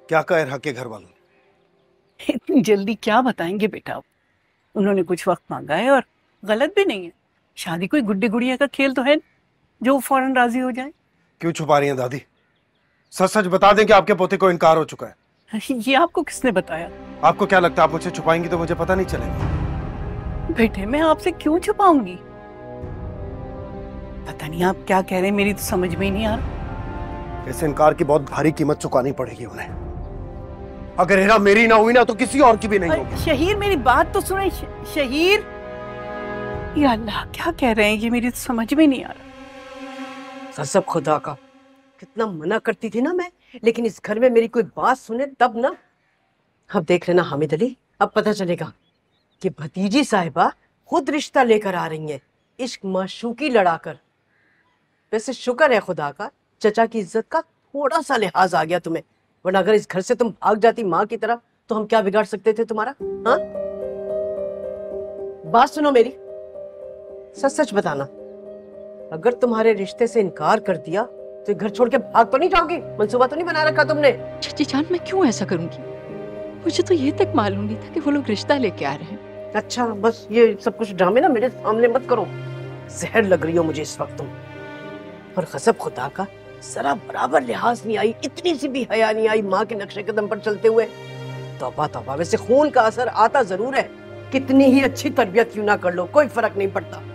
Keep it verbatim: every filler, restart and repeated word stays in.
क्या कह रहा के घर वालों ने? इतनी जल्दी क्या बताएंगे बेटा? उन्होंने कुछ वक्त मांगा है और गलत भी नहीं है। शादी कोई गुड्डी गुड़िया का खेल तो है जो फौरन राजी हो जाए। क्यों छुपा रही हैं दादी? सच सच बता दें कि आपके पोते को इनकार हो चुका है। ये आपको किसने बताया? आपको क्या लगता है आप मुझसे छुपाएंगी तो मुझे पता नहीं चलेगा? बेटे मैं आपसे क्यों छुपाऊंगी? पता नहीं आप क्या कह रहे हैं, मेरी तो समझ में ही नहीं आ रहा। इस इनकार की बहुत भारी कीमत चुकानी पड़ेगी उन्हें। अगर हेरा मेरी ना हुई ना तो किसी और की भी नहीं होगी। शहीर मेरी बात तो सुने। शहीर, या अल्लाह क्या कह रहे हैं ये, मेरी तो समझ में नहीं आ रहा। कसम खुदा का, कितना मना करती थी ना मैं, लेकिन इस घर में मेरी कोई बात सुने तब ना। अब देख लेना हामिद अली, अब पता चलेगा कि भतीजी साहिबा खुद रिश्ता लेकर आ रही हैं, इश्क माशूकी लड़ाकर। वैसे शुक्र है खुदा का, चचा की इज्जत का थोड़ा सा लिहाज आ गया तुम्हें, वरना अगर इस घर से तुम भाग जाती माँ की तरह तो हम क्या बिगाड़ सकते थे तुम्हारा? हाँ, बात सुनो मेरी, सच सच बताना, अगर तुम्हारे रिश्ते से इनकार कर दिया तो घर छोड़ के भाग तो नहीं जाओगी? मंसूबा तो नहीं बना रखा तुमने? चाची जान मैं क्यों ऐसा करूंगी? मुझे तो ये तक मालूम नहीं था कि वो लोग रिश्ता लेके आ रहे हैं। अच्छा, बस ये सब कुछ ड्रामे ना मेरे सामने मत करो, जहर लग रही हो मुझे इस वक्त तुम। और कसम खुदा का, जरा बराबर लिहाज नहीं आई, इतनी सी भी हया नहीं आई माँ के नक्शे कदम पर चलते हुए। तौबा तौबा, वैसे खून का असर आता जरूर है, कितनी ही अच्छी तरबियत क्यों ना कर लो कोई फर्क नहीं पड़ता।